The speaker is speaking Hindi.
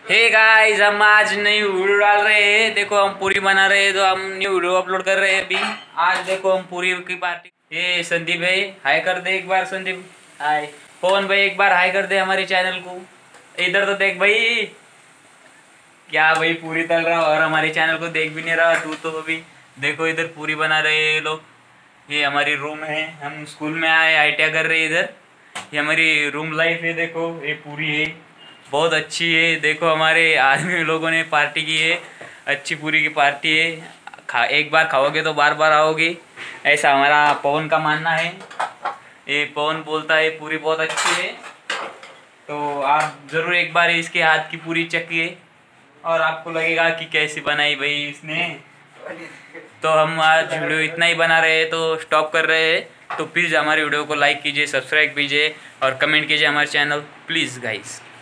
हे गाइस, हम आज नई वीडियो डाल रहे हैं। देखो हम पूरी बना रहे हैं, तो हम न्यू वीडियो अपलोड कर रहे हैं अभी। आज देखो हम पूरी की पार्टी। ये संदीप भाई हाय कर दे एक बार। संदीप हाय। पवन भाई एक बार हाय कर दे हमारे चैनल को। इधर तो देख भाई, क्या भाई पूरी तल रहा और हमारे चैनल को देख भी नहीं रहा तू तो। अभी देखो इधर पूरी बना रहे हैं ये लोग। ये हमारी रूम है, हम स्कूल में आए आईटीआई कर रहे हैं इधर। ये हमारी रूम लाइफ है। देखो ये पूरी है, बहुत अच्छी है। देखो हमारे आदमी लोगों ने पार्टी की है, अच्छी पूरी की पार्टी है। एक बार खाओगे तो बार बार आओगे, ऐसा हमारा पवन का मानना है। ये पवन बोलता है पूरी बहुत अच्छी है, तो आप ज़रूर एक बार इसके हाथ की पूरी चखिए और आपको लगेगा कि कैसी बनाई भाई इसने। तो हम आज वीडियो इतना ही बना रहे हैं, तो स्टॉप कर रहे हैं। तो प्लीज़ हमारे वीडियो को लाइक कीजिए, सब्सक्राइब कीजिए और कमेंट कीजिए हमारे चैनल प्लीज़ गाइस।